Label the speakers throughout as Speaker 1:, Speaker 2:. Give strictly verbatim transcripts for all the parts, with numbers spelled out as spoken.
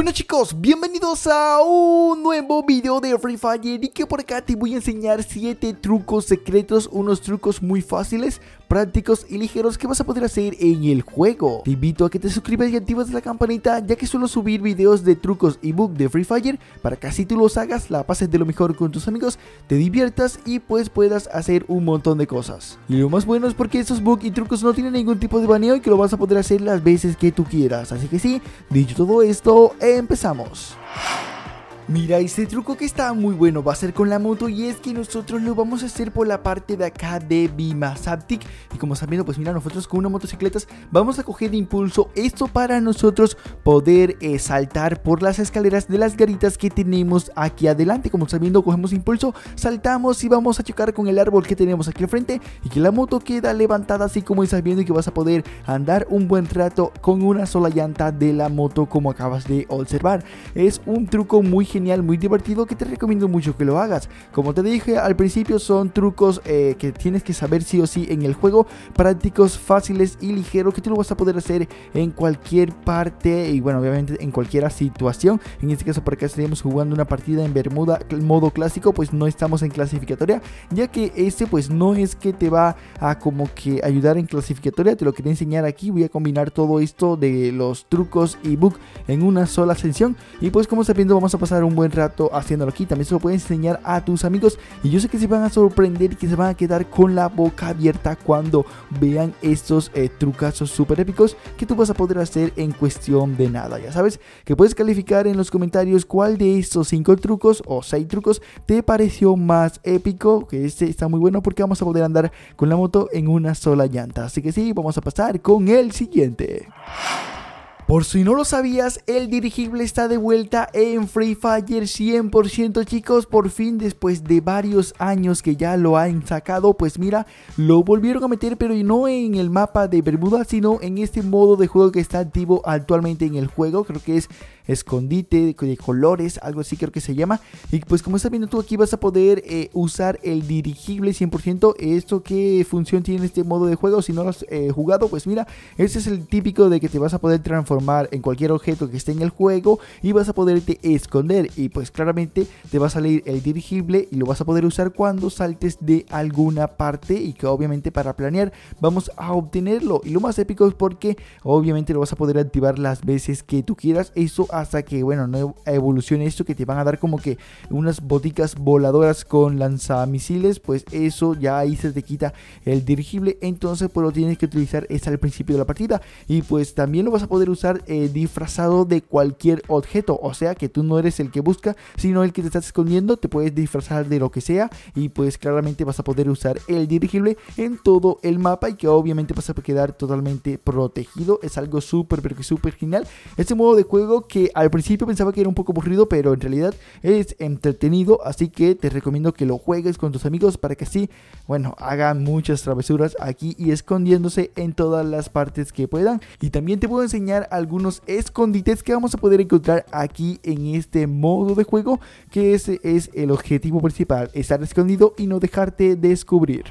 Speaker 1: Bueno chicos, bienvenidos a un nuevo video de Free Fire y que por acá te voy a enseñar siete trucos secretos, unos trucos muy fáciles, prácticos y ligeros que vas a poder hacer en el juego. Te invito a que te suscribas y actives la campanita, ya que suelo subir videos de trucos y bugs de Free Fire para que así tú los hagas, la pases de lo mejor con tus amigos, te diviertas y pues puedas hacer un montón de cosas. Y lo más bueno es porque estos bugs y trucos no tienen ningún tipo de baneo y que lo vas a poder hacer las veces que tú quieras. Así que sí, dicho todo esto, empezamos. Mira, este truco que está muy bueno va a ser con la moto, y es que nosotros lo vamos a hacer por la parte de acá de Vimasaptic. Y como están viendo, pues mira, nosotros con una motocicleta vamos a coger impulso, esto para nosotros poder eh, saltar por las escaleras de las garitas que tenemos aquí adelante. Como están viendo, cogemos impulso, saltamos y vamos a chocar con el árbol que tenemos aquí al frente, y que la moto queda levantada así como estás viendo, y que vas a poder andar un buen rato con una sola llanta de la moto, como acabas de observar. Es un truco muy genial, muy divertido, que te recomiendo mucho que lo hagas. Como te dije al principio, son trucos eh, que tienes que saber sí o sí en el juego, prácticos, fáciles y ligeros, que tú lo vas a poder hacer en cualquier parte y bueno, obviamente en cualquier situación. En este caso por acá estaríamos jugando una partida en Bermuda, modo clásico, pues no estamos en clasificatoria, ya que este pues no es que te va a como que ayudar en clasificatoria. Te lo quería enseñar aquí, voy a combinar todo esto de los trucos y bugs en una sola sesión, y pues como estás viendo vamos a pasar un buen rato haciéndolo aquí. También se lo puedes enseñar a tus amigos, y yo sé que se van a sorprender y que se van a quedar con la boca abierta cuando vean estos eh, trucazos súper épicos que tú vas a poder hacer en cuestión de nada. Ya sabes que puedes calificar en los comentarios cuál de estos cinco trucos o seis trucos te pareció más épico, que este está muy bueno porque vamos a poder andar con la moto en una sola llanta. Así que sí, vamos a pasar con el siguiente. Por si no lo sabías, el dirigible está de vuelta en Free Fire cien por ciento, chicos. Por fin, después de varios años que ya lo han sacado, pues mira, lo volvieron a meter, pero no en el mapa de Bermuda, sino en este modo de juego que está activo actualmente en el juego. Creo que es escondite de colores, algo así creo que se llama. Y pues como estás viendo tú, aquí vas a poder eh, usar el dirigible cien por ciento. ¿Esto qué función tiene este modo de juego? Si no lo has eh, jugado, pues mira, este es el típico de que te vas a poder transformar en cualquier objeto que esté en el juego y vas a poderte esconder, y pues claramente te va a salir el dirigible y lo vas a poder usar cuando saltes de alguna parte, y que obviamente para planear vamos a obtenerlo. Y lo más épico es porque obviamente lo vas a poder activar las veces que tú quieras, eso hasta que bueno no evolucione esto, que te van a dar como que unas boticas voladoras con lanzamisiles. Pues eso ya ahí se te quita el dirigible, entonces pues lo tienes que utilizar es al principio de la partida. Y pues también lo vas a poder usar Eh, disfrazado de cualquier objeto, o sea que tú no eres el que busca, sino el que te estás escondiendo. Te puedes disfrazar de lo que sea, y pues claramente vas a poder usar el dirigible en todo el mapa, y que obviamente vas a quedar totalmente protegido. Es algo súper pero que súper genial este modo de juego, que al principio pensaba que era un poco aburrido, pero en realidad es entretenido. Así que te recomiendo que lo juegues con tus amigos para que así, bueno, hagan muchas travesuras aquí y escondiéndose en todas las partes que puedan. Y también te puedo enseñar algunos escondites que vamos a poder encontrar aquí en este modo de juego, que ese es el objetivo principal, estar escondido y no dejarte descubrir.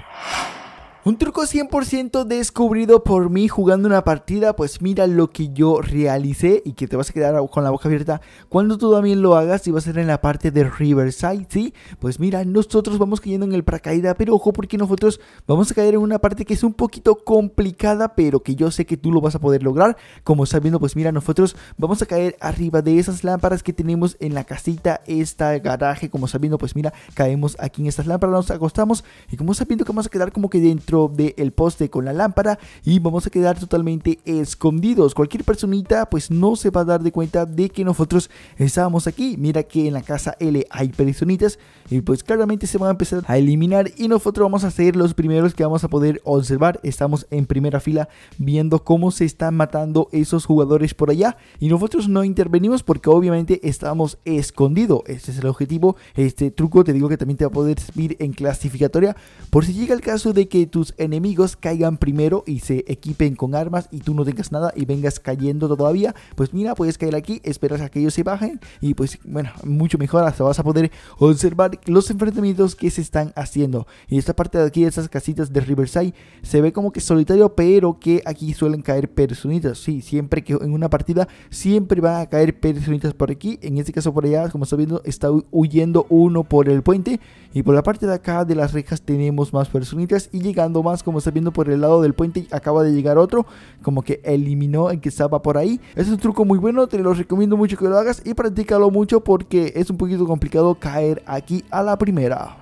Speaker 1: Un truco cien por ciento descubrido por mí jugando una partida. Pues mira lo que yo realicé, y que te vas a quedar con la boca abierta cuando tú también lo hagas, y va a ser en la parte de Riverside, ¿sí? Pues mira, nosotros vamos cayendo en el paracaídas, pero ojo porque nosotros vamos a caer en una parte que es un poquito complicada, pero que yo sé que tú lo vas a poder lograr. Como estás viendo, pues mira, nosotros vamos a caer arriba de esas lámparas que tenemos en la casita, esta garaje. Como estás viendo, pues mira, caemos aquí en estas lámparas, nos acostamos, y como estás viendo que vamos a quedar como que dentro del poste con la lámpara, y vamos a quedar totalmente escondidos. Cualquier personita pues no se va a dar de cuenta de que nosotros estábamos aquí. Mira que en la casa L hay personitas, y pues claramente se van a empezar a eliminar, y nosotros vamos a ser los primeros que vamos a poder observar. Estamos en primera fila viendo cómo se están matando esos jugadores por allá, y nosotros no intervenimos porque obviamente estamos escondidos. Este es el objetivo. Este truco te digo que también te va a poder servir en clasificatoria, por si llega el caso de que tu tus enemigos caigan primero y se equipen con armas y tú no tengas nada y vengas cayendo todavía, pues mira, puedes caer aquí, esperas a que ellos se bajen y pues bueno, mucho mejor, hasta vas a poder observar los enfrentamientos que se están haciendo. Y esta parte de aquí, de estas casitas de Riverside, se ve como que solitario, pero que aquí suelen caer personitas. Sí, siempre que en una partida siempre van a caer personitas por aquí. En este caso por allá, como está viendo, está huyendo uno por el puente, y por la parte de acá de las rejas tenemos más personitas y llegando más, como está viendo por el lado del puente acaba de llegar otro, como que eliminó el que estaba por ahí. Es un truco muy bueno, te lo recomiendo mucho que lo hagas y practícalo mucho porque es un poquito complicado caer aquí a la primera.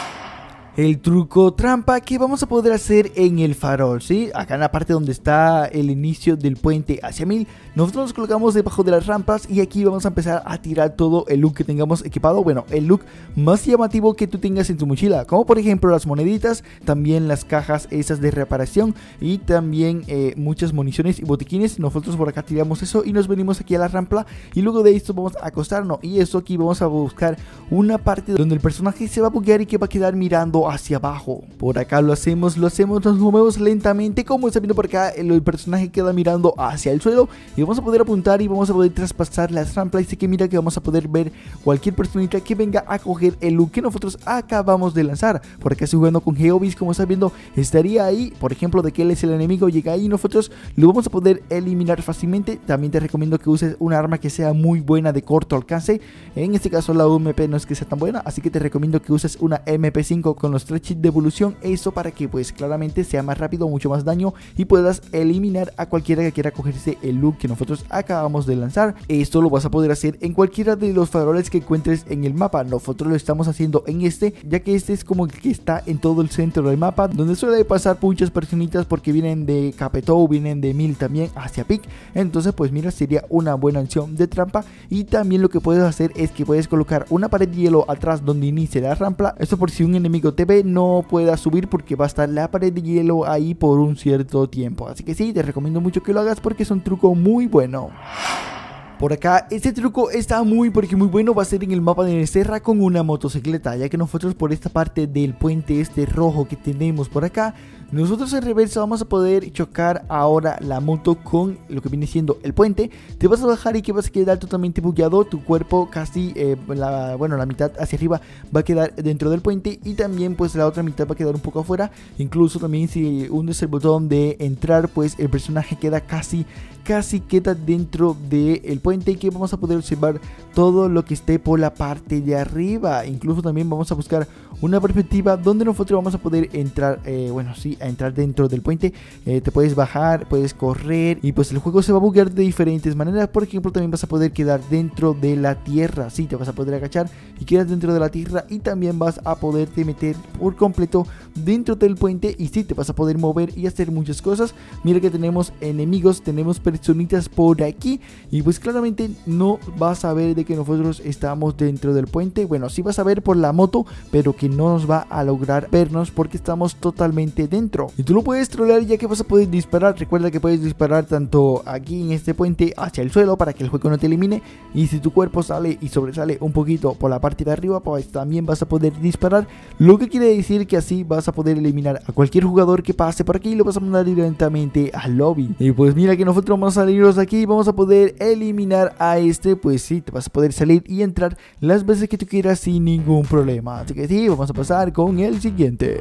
Speaker 1: El truco trampa que vamos a poder hacer en el farol, ¿sí? Acá en la parte donde está el inicio del puente hacia mil, nosotros nos colocamos debajo de las rampas y aquí vamos a empezar a tirar todo el loot que tengamos equipado. Bueno, el loot más llamativo que tú tengas en tu mochila, como por ejemplo las moneditas, también las cajas esas de reparación y también eh, muchas municiones y botiquines. Nosotros por acá tiramos eso y nos venimos aquí a la rampa y luego de esto vamos a acostarnos, y eso aquí vamos a buscar una parte donde el personaje se va a buguear y que va a quedar mirando hacia abajo. Por acá lo hacemos, lo hacemos, nos movemos lentamente, como está viendo por acá, el, el personaje queda mirando hacia el suelo y vamos a poder apuntar y vamos a poder traspasar las rampas. Y que mira que vamos a poder ver cualquier personita que venga a coger el loot que nosotros acabamos de lanzar. Por acá estoy jugando con Geovis, como está viendo, estaría ahí, por ejemplo, de que él es el enemigo, llega ahí y nosotros lo vamos a poder eliminar fácilmente. También te recomiendo que uses una arma que sea muy buena de corto alcance. En este caso la U M P no es que sea tan buena, así que te recomiendo que uses una M P cinco con los tres chips de evolución, eso para que pues claramente sea más rápido, mucho más daño y puedas eliminar a cualquiera que quiera cogerse el loot que nosotros acabamos de lanzar. Esto lo vas a poder hacer en cualquiera de los faroles que encuentres en el mapa. Nosotros lo estamos haciendo en este, ya que este es como el que está en todo el centro del mapa, donde suele pasar muchas personitas porque vienen de Capetou, vienen de Mil también hacia Pic. Entonces pues mira, sería una buena opción de trampa. Y también lo que puedes hacer es que puedes colocar una pared de hielo atrás donde inicie la rampa. Esto por si un enemigo te ve no pueda subir, porque va a estar la pared de hielo ahí por un cierto tiempo. Así que sí, te recomiendo mucho que lo hagas porque es un truco muy bueno. Por acá, este truco está muy porque muy bueno, va a ser en el mapa de Serra con una motocicleta, ya que nosotros por esta parte del puente este rojo que tenemos por acá, nosotros en reversa vamos a poder chocar ahora la moto con lo que viene siendo el puente. Te vas a bajar y que vas a quedar totalmente bugueado, tu cuerpo casi, eh, la, bueno, la mitad hacia arriba va a quedar dentro del puente y también pues la otra mitad va a quedar un poco afuera. Incluso también si hundes el botón de entrar, pues el personaje queda casi casi queda dentro del puente y que vamos a poder observar todo lo que esté por la parte de arriba. Incluso también vamos a buscar una perspectiva donde nosotros vamos a poder entrar, eh, bueno sí, a entrar dentro del puente. eh, te puedes bajar, puedes correr y pues el juego se va a buguear de diferentes maneras. Por ejemplo, también vas a poder quedar dentro de la tierra, sí, te vas a poder agachar y quedas dentro de la tierra y también vas a poderte meter por completo dentro del puente y sí, te vas a poder mover y hacer muchas cosas. Mira que tenemos enemigos, tenemos personitas por aquí y pues claramente no vas a ver de que nosotros estamos dentro del puente. Bueno, sí vas a ver por la moto, pero que no nos va a lograr vernos porque estamos totalmente dentro. Y tú lo puedes trolear ya que vas a poder disparar. Recuerda que puedes disparar tanto aquí en este puente hacia el suelo para que el juego no te elimine, y si tu cuerpo sale y sobresale un poquito por la parte de arriba, pues también vas a poder disparar, lo que quiere decir que así vas a poder eliminar a cualquier jugador que pase por aquí y lo vas a mandar directamente al lobby. Y pues mira que nosotros vamos a salirnos de aquí y vamos a poder eliminar a este. Pues sí, te vas a poder salir y entrar las veces que tú quieras sin ningún problema. Así que sí, vamos a pasar con el siguiente.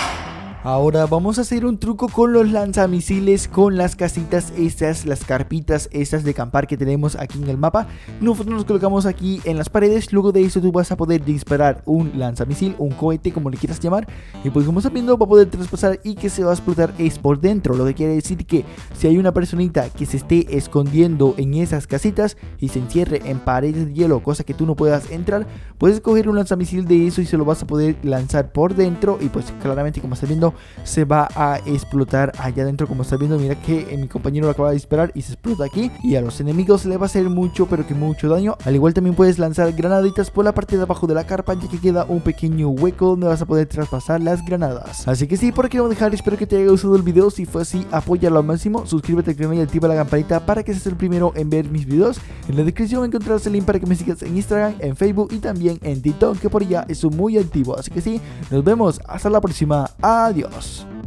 Speaker 1: Ahora vamos a hacer un truco con los lanzamisiles, con las casitas estas, las carpitas estas de acampar que tenemos aquí en el mapa. Nosotros nos colocamos aquí en las paredes. Luego de eso tú vas a poder disparar un lanzamisil, un cohete, como le quieras llamar. Y pues como estás viendo, va a poder traspasar y que se va a explotar es por dentro. Lo que quiere decir que si hay una personita que se esté escondiendo en esas casitas y se encierre en paredes de hielo, cosa que tú no puedas entrar, puedes coger un lanzamisil de eso y se lo vas a poder lanzar por dentro. Y pues claramente, como estás viendo, se va a explotar allá adentro. Como estás viendo, mira que mi compañero lo acaba de disparar y se explota aquí, y a los enemigos le va a hacer mucho pero que mucho daño. Al igual también puedes lanzar granaditas por la parte de abajo de la carpa, ya que queda un pequeño hueco donde vas a poder traspasar las granadas. Así que sí, por aquí lo voy a dejar. Espero que te haya gustado el video. Si fue así, apóyalo al máximo, suscríbete al canal y activa la campanita para que seas el primero en ver mis videos. En la descripción encontrarás el link para que me sigas en Instagram, en Facebook y también en TikTok, que por allá es muy activo. Así que sí, nos vemos hasta la próxima. Adiós.